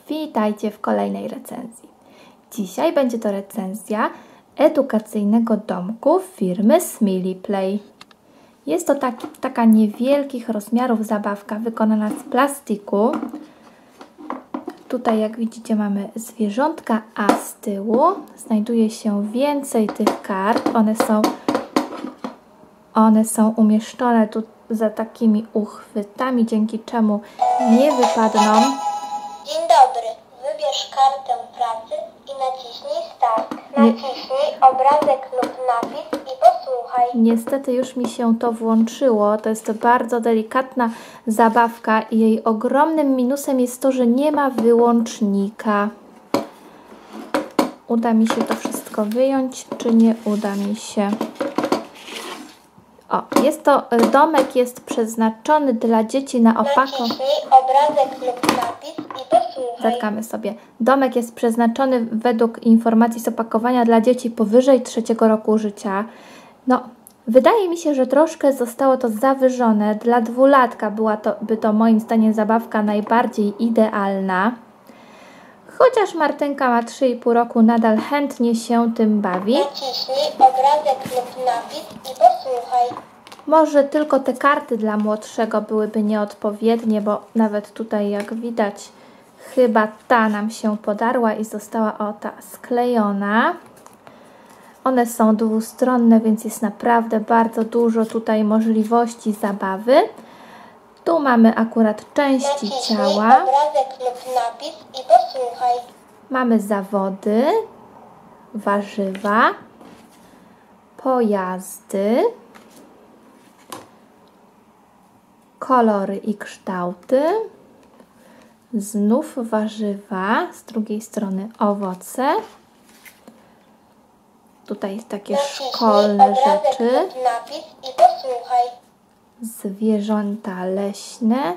Witajcie w kolejnej recenzji. Dzisiaj będzie to recenzja edukacyjnego domku firmy SmileyPlay. Jest to taka niewielkich rozmiarów zabawka wykonana z plastiku. Tutaj, jak widzicie, mamy zwierzątka, a z tyłu znajduje się więcej tych kart. One są umieszczone tu za takimi uchwytami, dzięki czemu nie wypadną. Dzień dobry. Wybierz kartę pracy i naciśnij start. Naciśnij obrazek lub napis i posłuchaj. Niestety już mi się to włączyło. To jest bardzo delikatna zabawka i jej ogromnym minusem jest to, że nie ma wyłącznika. Uda mi się to wszystko wyjąć, czy nie uda mi się? Domek jest przeznaczony dla dzieci na opakowanie. Naciśnij obrazek lub napis i posłuchaj. Zatkamy sobie. Domek jest przeznaczony według informacji z opakowania dla dzieci powyżej 3 roku życia. Wydaje mi się, że troszkę zostało to zawyżone. Dla dwulatka by to moim zdaniem zabawka najbardziej idealna. Chociaż Martynka ma 3,5 roku, nadal chętnie się tym bawi. Naciśnij obrazek lub napis i posłuchaj. Może tylko te karty dla młodszego byłyby nieodpowiednie, bo nawet tutaj, jak widać, chyba ta nam się podarła i została ta sklejona. One są dwustronne, więc jest naprawdę bardzo dużo tutaj możliwości zabawy. Tu mamy akurat części ciała. Obrazek lub napis i posłuchaj. Mamy zawody, warzywa, pojazdy, kolory i kształty, znów warzywa, z drugiej strony owoce. Tutaj takie szkolne rzeczy, lub napis i posłuchaj. zwierzęta leśne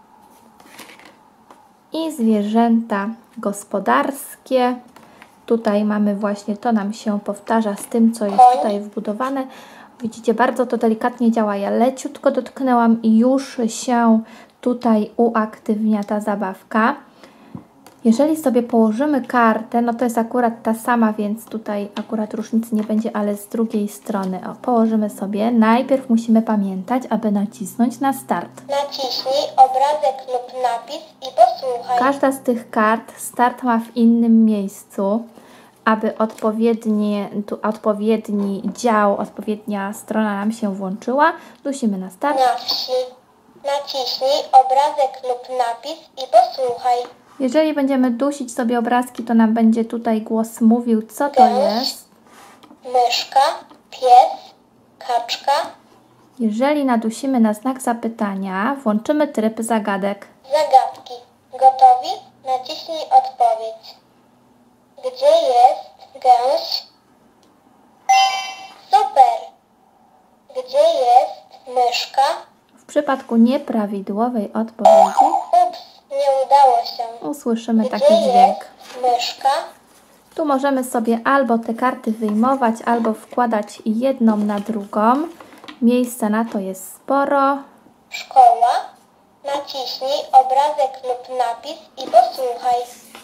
i zwierzęta gospodarskie. Tutaj mamy właśnie, to nam się powtarza z tym, co jest tutaj wbudowane. Widzicie, bardzo to delikatnie działa. Ja leciutko dotknęłam i już się tutaj uaktywnia ta zabawka. Jeżeli sobie położymy kartę, to jest akurat ta sama, więc tutaj akurat różnicy nie będzie, ale z drugiej strony położymy sobie. Najpierw musimy pamiętać, aby nacisnąć na start. Naciśnij obrazek lub napis i posłuchaj. Każda z tych kart start ma w innym miejscu, aby odpowiedni dział, odpowiednia strona nam się włączyła. Dusimy na start. Na wsi. Naciśnij obrazek lub napis i posłuchaj. Jeżeli będziemy dusić sobie obrazki, to nam będzie tutaj głos mówił, co to jest. Myszka, pies, kaczka. Jeżeli nadusimy na znak zapytania, włączymy tryb zagadek. Zagadki. Gotowi? Naciśnij odpowiedź. Gdzie jest gęś? Super! Gdzie jest myszka? W przypadku nieprawidłowej odpowiedzi Ups, nie udało się. usłyszymy taki Gdzie dźwięk. jest myszka? Tu możemy sobie albo te karty wyjmować, albo wkładać jedną na drugą. Miejsca na to jest sporo. Szkoła. Naciśnij obrazek lub napis i posłuchaj.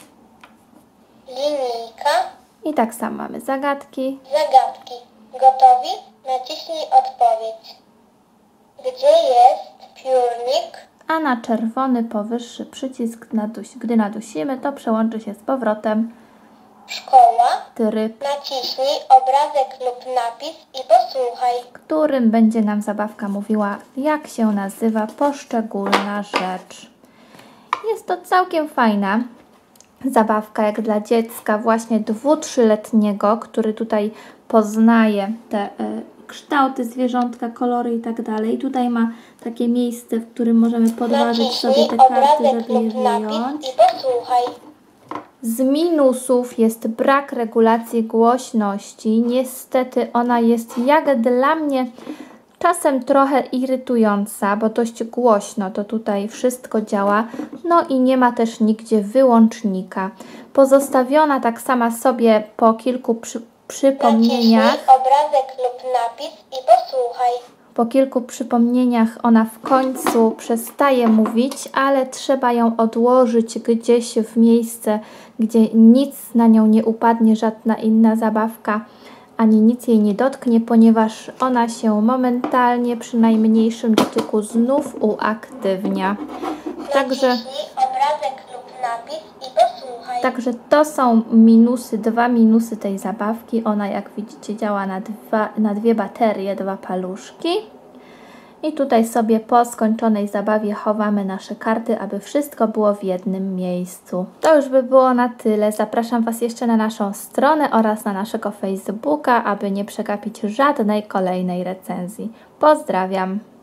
Linijka. I tak samo mamy zagadki. Zagadki. Gotowi? Naciśnij odpowiedź. Gdzie jest piórnik? A na czerwony powyższy przycisk, gdy nadusimy, to przełączy się z powrotem Szkoła. tryb, Naciśnij obrazek lub napis i posłuchaj. którym będzie nam zabawka mówiła, jak się nazywa poszczególna rzecz. Jest to całkiem fajna zabawka, jak dla dziecka właśnie 2-3-letniego, który tutaj poznaje te kształty zwierzątka, kolory i tak dalej. Tutaj ma takie miejsce, w którym możemy podważyć sobie te karty, żeby je wyjąć. I posłuchaj. Z minusów jest brak regulacji głośności. Niestety ona jest, jak dla mnie, czasem trochę irytująca, bo dość głośno to tutaj wszystko działa. I nie ma też nigdzie wyłącznika. Pozostawiona tak sama sobie po kilku przypomnieniach. Naciśnij obrazek lub napis i posłuchaj. Po kilku przypomnieniach ona w końcu przestaje mówić, ale trzeba ją odłożyć gdzieś w miejsce, gdzie nic na nią nie upadnie, żadna inna zabawka, ani nic jej nie dotknie, ponieważ ona się momentalnie przy najmniejszym dotyku znów uaktywnia. Także obrazek lub napis i posłuchaj. Także to są minusy, 2 minusy tej zabawki. Ona, jak widzicie, działa na dwie baterie, 2 paluszki. I tutaj sobie po skończonej zabawie chowamy nasze karty, aby wszystko było w jednym miejscu. To już by było na tyle. Zapraszam Was jeszcze na naszą stronę oraz na naszego Facebooka, aby nie przegapić żadnej kolejnej recenzji. Pozdrawiam!